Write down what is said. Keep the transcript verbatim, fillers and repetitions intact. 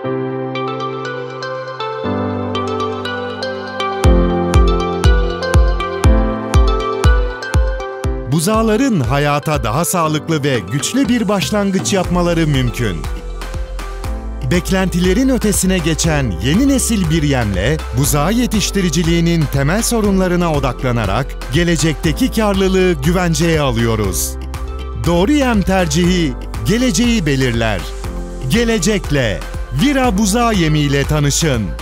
Buzağların hayata daha sağlıklı ve güçlü bir başlangıç yapmaları mümkün. Beklentilerin ötesine geçen yeni nesil bir yemle buzağı yetiştiriciliğinin temel sorunlarına odaklanarak gelecekteki karlılığı güvenceye alıyoruz. Doğru yem tercihi geleceği belirler. Gelecekle Vira buzağı yemiyle tanışın.